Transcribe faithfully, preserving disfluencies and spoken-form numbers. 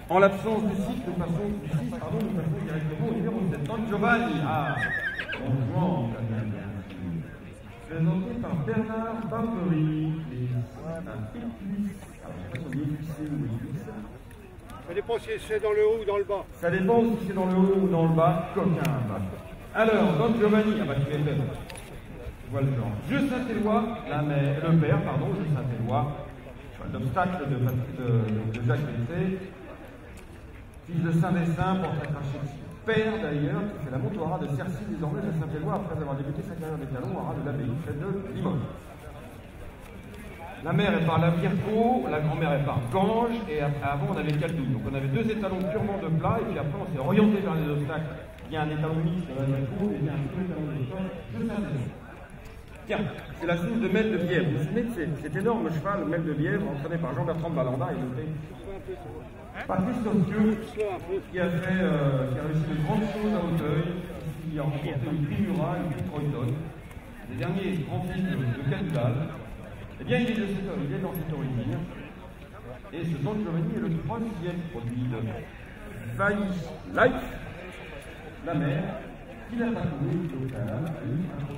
En l'absence du six, nous passons, du six, pardon, nous passons directement au numéro sept. Don Giovanni. Ah, bonjour, présenté par Bernard Barbery. Un éclisse. Alors, je ne sais pas si on dit éclissé ou éclisse. Ça dépend si c'est dans le haut ou dans le bas. Ça dépend si c'est dans le haut ou dans le bas. Coquin. Alors, Don Giovanni. Ah bah, tu m'étonnes. Voilà le genre. Je Saint-Éloi, la mère, le père, pardon, je Saint-Éloi, l'obstacle de, de, de Jacques Bessé, fils de Saint-Dessin, portrait craché père d'ailleurs, qui fait la montoire de Cercy désormais de Saint-Éloi après avoir débuté sa carrière d'étalon au ras de l'abbaye, près de Limoges. La mère est par la Virco, la grand-mère est par Gange, et après, avant on avait Caldoune. Donc on avait deux étalons purement de plat, et puis après on s'est orienté vers les obstacles. Il y a un étalon mixte de la Virco, et il y a un second étalon de sol, je Saint-Éloi. Tiens, c'est la source de Mel de Bièvre. Vous vous souvenez de cet, cet énorme cheval, Mel de Bièvre, entraîné par Jean-Bertrand de Balanda et noté Patrice Tosquieux, qui a fait, euh, qui a réussi de grandes choses à Hauteuil, qui a remporté le prix Murat, le prix Croydon, les derniers grands fils de, de Cadoudal. Eh bien, il est, de cette, il est dans cette origine. Et ce Don Giovanni est le troisième produit de Vaille Life, la mère, qui l'a pas trouvé au canal.